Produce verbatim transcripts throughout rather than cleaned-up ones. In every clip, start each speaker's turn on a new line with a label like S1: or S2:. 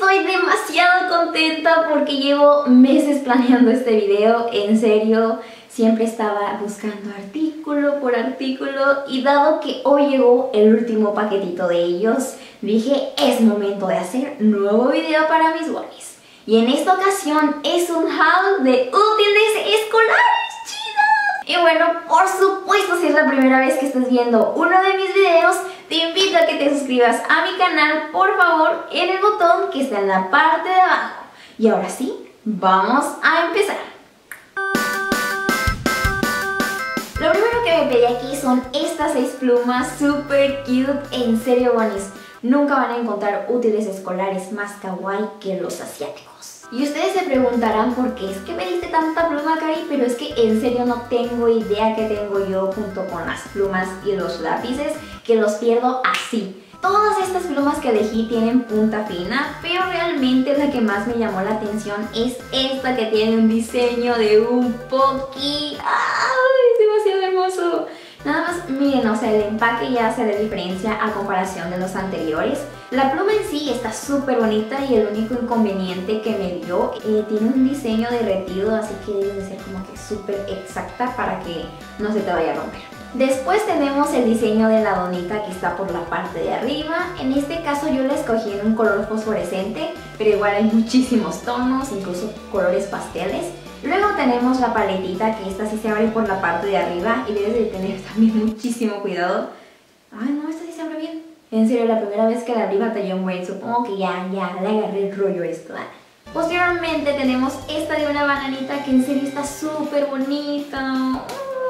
S1: estoy demasiado contenta porque llevo meses planeando este video, en serio. Siempre estaba buscando artículo por artículo y dado que hoy llegó el último paquetito de ellos, dije es momento de hacer nuevo video para mis bunnies. Y en esta ocasión es un haul de útiles escolares chidos. Y bueno, por supuesto, si es la primera vez que estás viendo uno de mis videos, te invito a que te suscribas a mi canal, por favor, en el botón que está en la parte de abajo. Y ahora sí, vamos a empezar. Lo primero que me pedí aquí son estas seis plumas super cute. En serio, bunnies, nunca van a encontrar útiles escolares más kawaii que los asiáticos. Y ustedes se preguntarán por qué es que pediste tanta pluma, Cari, pero es que en serio no tengo idea qué tengo yo junto con las plumas y los lápices, que los pierdo así. Todas estas plumas que elegí tienen punta fina, pero realmente la que más me llamó la atención es esta que tiene un diseño de un Pocky. ¡Ay! Es demasiado hermoso. Nada más miren, o sea, el empaque ya hace la diferencia a comparación de los anteriores. La pluma en sí está súper bonita y el único inconveniente que me dio, eh, tiene un diseño derretido, así que debe de ser como que súper exacta para que no se te vaya a romper. Después tenemos el diseño de la donita que está por la parte de arriba. En este caso yo la escogí en un color fosforescente, pero igual hay muchísimos tonos, incluso colores pasteles. Luego tenemos la paletita, que esta sí se abre por la parte de arriba y debes de tener también muchísimo cuidado. Ay no, esta sí se abre bien. En serio, la primera vez que la abrí batallé un buen, supongo que ya, ya le agarré el rollo esto. Posteriormente tenemos esta de una bananita que en serio está súper bonita.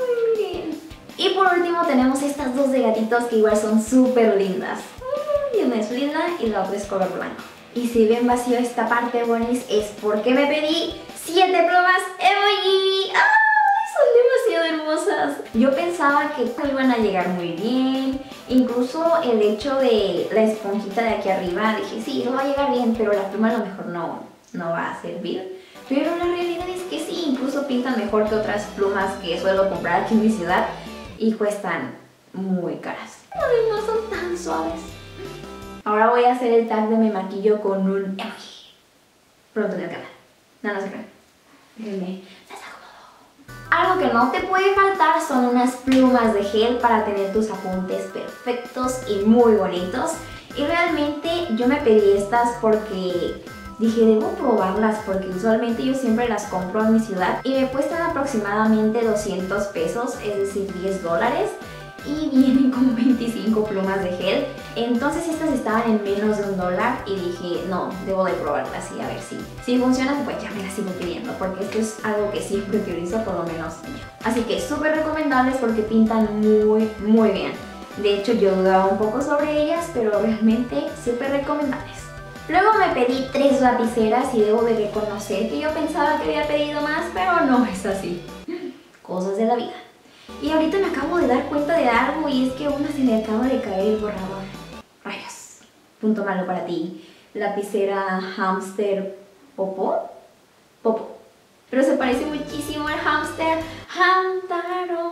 S1: Y por último tenemos estas dos de gatitos que igual son súper lindas. Y una es lila y la otra es color blanco. Y si ven vacío esta parte, bunnies, es porque me pedí siete plumas emoji. ¡Ay! Son demasiado hermosas. Yo pensaba que iban a llegar muy bien. Incluso el hecho de la esponjita de aquí arriba, dije, sí, eso va a llegar bien, pero la pluma a lo mejor no, no va a servir. Pero la realidad es que sí, incluso pintan mejor que otras plumas que suelo comprar aquí en mi ciudad. Y cuestan muy caras. Además son tan suaves. Ahora voy a hacer el tag de mi maquillo con un emoji. Pronto en el canal. No, no se crean. Déjenme desacomodo. Algo que no te puede faltar son unas plumas de gel para tener tus apuntes perfectos y muy bonitos. Y realmente yo me pedí estas porque dije, debo probarlas porque usualmente yo siempre las compro en mi ciudad y me cuestan aproximadamente doscientos pesos, es decir, diez dólares, y vienen con veinticinco plumas de gel. Entonces estas estaban en menos de un dólar y dije, no, debo de probarlas y a ver si, si funcionan, pues ya me las sigo pidiendo porque esto es algo que siempre utilizo, por lo menos yo. Así que súper recomendables porque pintan muy, muy bien. De hecho yo dudaba un poco sobre ellas, pero realmente súper recomendables. Luego me pedí tres lapiceras y debo de reconocer que yo pensaba que había pedido más, pero no es así. Cosas de la vida. Y ahorita me acabo de dar cuenta de algo y es que a una se le acaba de caer el borrador. Rayos. Punto malo para ti. Lapicera Hamster Popo. Popo. Pero se parece muchísimo al hamster Hamtaro.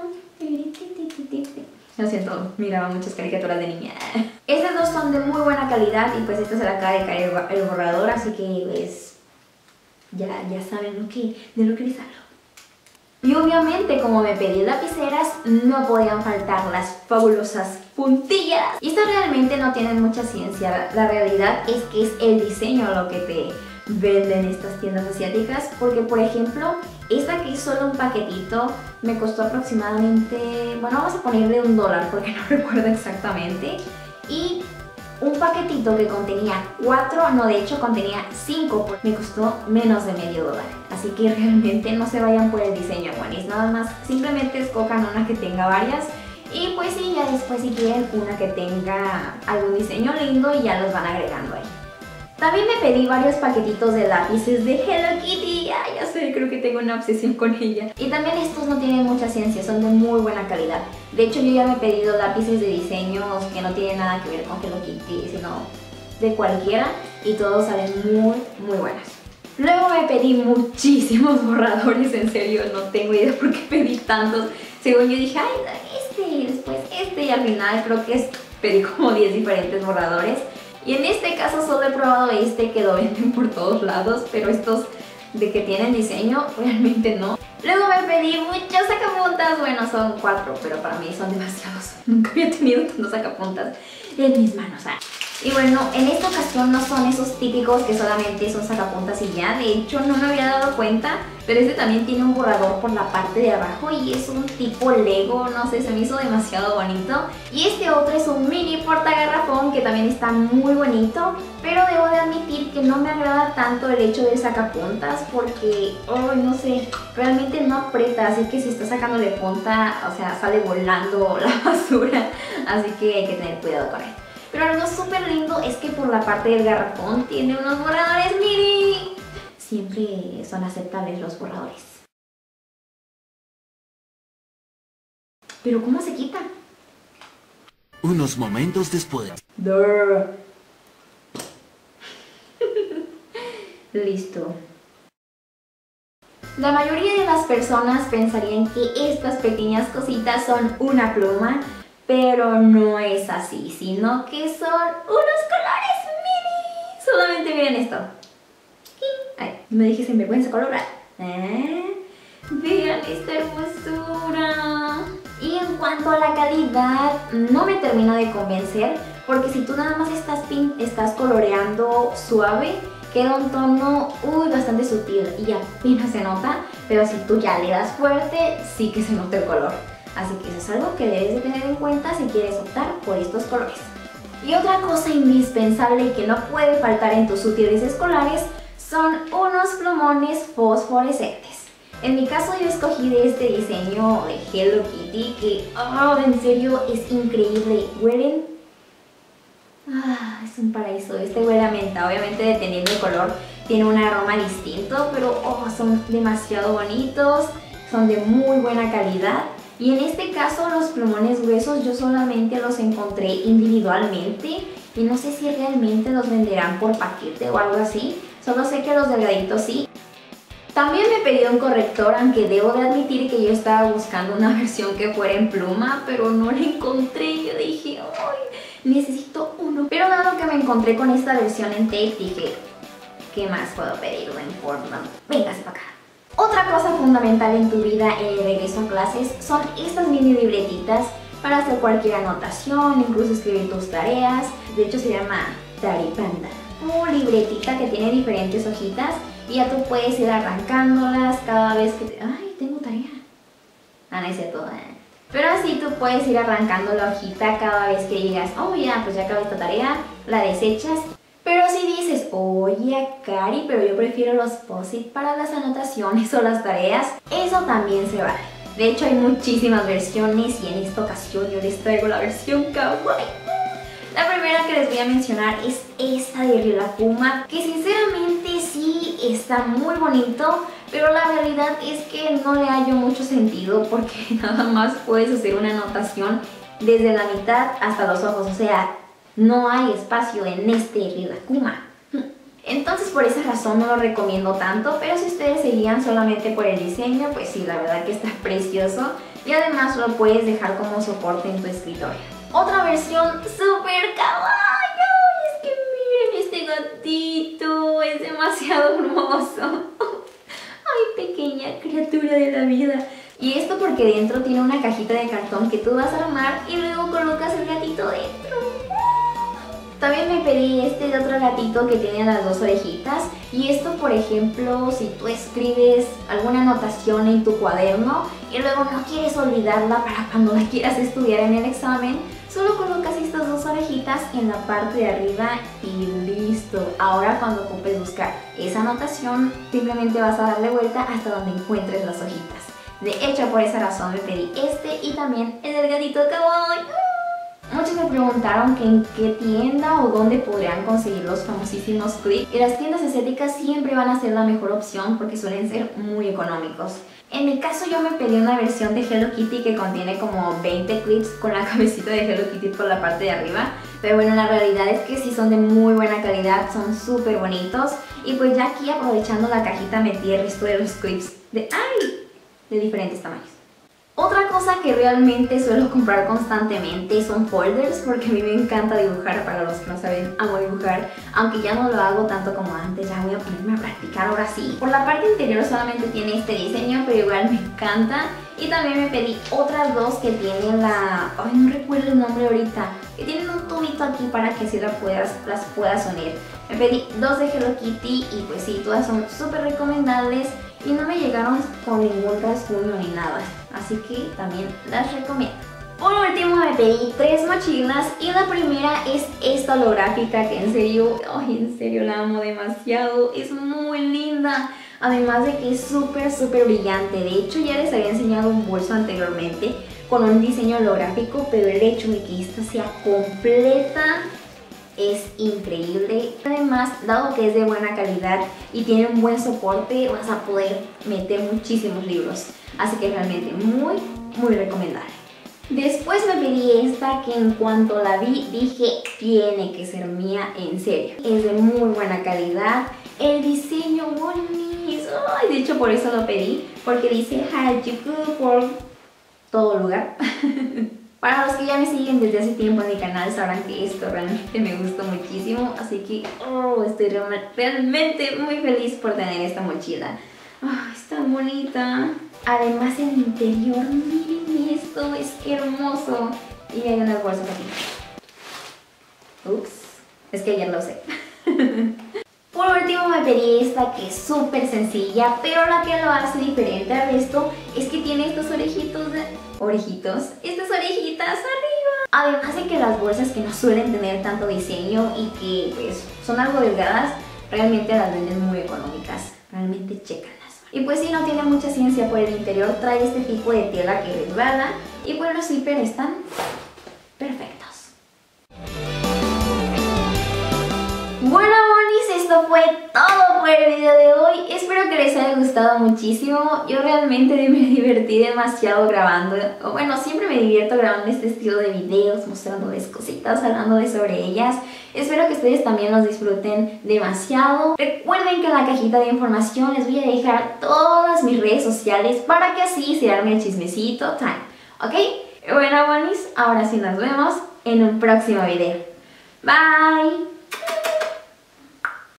S1: Lo siento, miraba muchas caricaturas de niña. Estas dos son de muy buena calidad y pues esta se le acaba de caer el borrador, así que pues ya, ya saben lo que, de lo que les hablo. Y obviamente como me pedí lapiceras, no podían faltar las fabulosas puntillas. Y estas realmente no tienen mucha ciencia, la realidad es que es el diseño lo que te venden estas tiendas asiáticas, porque por ejemplo esta que es solo un paquetito me costó aproximadamente, bueno, vamos a ponerle un dólar porque no recuerdo exactamente, y un paquetito que contenía cuatro, no, de hecho contenía cinco, me costó menos de medio dólar. Así que realmente no se vayan por el diseño, bunnies, nada más simplemente escojan una que tenga varias y pues sí, ya después si quieren una que tenga algún diseño lindo y ya los van agregando ahí. También me pedí varios paquetitos de lápices de Hello Kitty. Ay, ya sé, creo que tengo una obsesión con ella. Y también estos no tienen mucha ciencia, son de muy buena calidad. De hecho, yo ya me he pedido lápices de diseños que no tienen nada que ver con Hello Kitty, sino de cualquiera. Y todos salen muy, muy buenos. Luego me pedí muchísimos borradores, en serio, no tengo idea por qué pedí tantos. Según yo dije, ay, este, después este, y al final creo que es, pedí como diez diferentes borradores. Y en este caso solo he probado este que lo venden por todos lados, pero estos de que tienen diseño realmente no. Luego me pedí muchos sacapuntas, bueno son cuatro, pero para mí son demasiados. Nunca había tenido tantos sacapuntas en mis manos. ¿eh? Y bueno, en esta ocasión no son esos típicos que solamente son sacapuntas y ya. De hecho no me había dado cuenta, pero este también tiene un borrador por la parte de abajo y es un tipo Lego, no sé, se me hizo demasiado bonito. Y este otro es un mini portagarrafón que también está muy bonito, pero debo de admitir que no me agrada tanto el hecho del sacapuntas porque, oh, no sé, realmente no aprieta, así que si está sacándole punta, o sea, sale volando la basura, así que hay que tener cuidado con él. Pero algo súper lindo es que por la parte del garrafón tiene unos borradores mini. Siempre son aceptables los borradores. ¿Pero cómo se quita?
S2: Unos momentos después.
S1: Listo. La mayoría de las personas pensarían que estas pequeñas cositas son una pluma, pero no es así, sino que son unos colores mini. Solamente miren esto. Ay, me dije sin vergüenza colorar. ¿Eh? Vean esta hermosura. Y en cuanto a la calidad, no me termina de convencer, porque si tú nada más estás, pin estás coloreando suave, queda un tono uy, bastante sutil y apenas se nota, pero si tú ya le das fuerte, sí que se nota el color. Así que eso es algo que debes de tener en cuenta si quieres optar por estos colores. Y otra cosa indispensable que no puede faltar en tus útiles escolares son unos plumones fosforescentes. En mi caso yo escogí de este diseño de Hello Kitty que, oh, en serio es increíble. Huelen... Ah, es un paraíso. Este huele a menta, obviamente dependiendo del color tiene un aroma distinto, pero oh, son demasiado bonitos, son de muy buena calidad. Y en este caso los plumones gruesos yo solamente los encontré individualmente y no sé si realmente los venderán por paquete o algo así, solo sé que los delgaditos sí. También me pedí un corrector, aunque debo de admitir que yo estaba buscando una versión que fuera en pluma, pero no la encontré. Yo dije, ¡ay! Necesito uno. Pero dado que me encontré con esta versión en tape, dije, ¿qué más puedo pedir? No importa. Véngase para acá. Otra cosa fundamental en tu vida en el regreso a clases son estas mini libretitas para hacer cualquier anotación, incluso escribir tus tareas. De hecho se llama Taripanda. Una libretita que tiene diferentes hojitas y ya tú puedes ir arrancándolas cada vez que te... ¡Ay, tengo tarea! Ah, no hice todo, ¿eh? Pero así tú puedes ir arrancando la hojita cada vez que digas, oh ya, pues ya acabé esta tarea, la desechas. Pero si dices, oye Cari, pero yo prefiero los post-it para las anotaciones o las tareas, eso también se vale. De hecho hay muchísimas versiones y en esta ocasión yo les traigo la versión kawaii. La primera que les voy a mencionar es esta de Rilakkuma, que sinceramente sí está muy bonito, pero la realidad es que no le hallo mucho sentido porque nada más puedes hacer una anotación desde la mitad hasta los ojos, o sea, no hay espacio en este Rilakkuma. Entonces por esa razón no lo recomiendo tanto, pero si ustedes se guían solamente por el diseño, pues sí, la verdad que está precioso y además lo puedes dejar como soporte en tu escritorio. Otra versión súper kawaii, es que miren este gatito, es demasiado hermoso. Ay, pequeña criatura de la vida. Y esto porque dentro tiene una cajita de cartón que tú vas a armar y luego colocas el gatito dentro. También me pedí este de otro gatito que tiene las dos orejitas. Y esto, por ejemplo, si tú escribes alguna anotación en tu cuaderno y luego no quieres olvidarla para cuando la quieras estudiar en el examen, solo colocas estas dos orejitas en la parte de arriba y listo. Ahora cuando ocupes buscar esa anotación, simplemente vas a darle vuelta hasta donde encuentres las hojitas. De hecho, por esa razón me pedí este y también el del gatito kawaii. Muchos me preguntaron que en qué tienda o dónde podrían conseguir los famosísimos clips. Y las tiendas estéticas siempre van a ser la mejor opción porque suelen ser muy económicos. En mi caso yo me pedí una versión de Hello Kitty que contiene como veinte clips con la cabecita de Hello Kitty por la parte de arriba. Pero bueno, la realidad es que sí son de muy buena calidad, son súper bonitos. Y pues ya aquí aprovechando la cajita metí el resto de los clips de, ¡ay! de diferentes tamaños. Otra cosa que realmente suelo comprar constantemente son folders, porque a mí me encanta dibujar. Para los que no saben, amo dibujar, aunque ya no lo hago tanto como antes. Ya voy a ponerme a practicar ahora sí. Por la parte interior solamente tiene este diseño, pero igual me encanta. Y también me pedí otras dos que tienen la... ay, no recuerdo el nombre ahorita, que tienen un tubito aquí para que así las puedas, las puedas unir. Me pedí dos de Hello Kitty y pues sí, todas son súper recomendables y no me llegaron con ningún rasguño ni nada, así que también las recomiendo. Por último me pedí tres mochilas y la primera es esta holográfica, que en serio, ay, en serio la amo demasiado, es muy linda. Además de que es súper súper brillante. De hecho ya les había enseñado un bolso anteriormente con un diseño holográfico, pero el hecho de que esta sea completa es increíble. Además, dado que es de buena calidad y tiene un buen soporte, vas a poder meter muchísimos libros. Así que realmente muy muy recomendable. Después me pedí esta, que en cuanto la vi dije tiene que ser mía, en serio. Es de muy buena calidad, el diseño bonito. Ay, de hecho por eso lo pedí, porque dice Harajuku por todo lugar. Para los que ya me siguen desde hace tiempo en mi canal sabrán que esto realmente me gustó muchísimo, así que oh, estoy realmente muy feliz por tener esta mochila. Oh, es tan bonita. Además el interior, miren esto, es hermoso. Y hay unas bolsas aquí. Ups, es que ayer lo usé. Por último me pedí esta, que es súper sencilla, pero la que lo hace diferente al resto es que tiene estos orejitos de... orejitos, estas orejitas arriba. Además de que las bolsas que no suelen tener tanto diseño y que pues son algo delgadas, realmente las venden muy económicas. Realmente chécalas. Y pues si no tiene mucha ciencia por el interior, trae este tipo de tela que resbala y pues los zippers están perfectos. Bueno, bonis, esto fue todo por el video de hoy. Espero que les haya gustado muchísimo. Yo realmente me divertí demasiado grabando. O bueno, siempre me divierto grabando este estilo de videos, mostrándoles cositas, hablando de sobre ellas. Espero que ustedes también los disfruten demasiado. Recuerden que en la cajita de información les voy a dejar todas mis redes sociales para que así se arme el chismecito time. ¿Ok? Bueno, bonis, ahora sí nos vemos en un próximo video. Bye.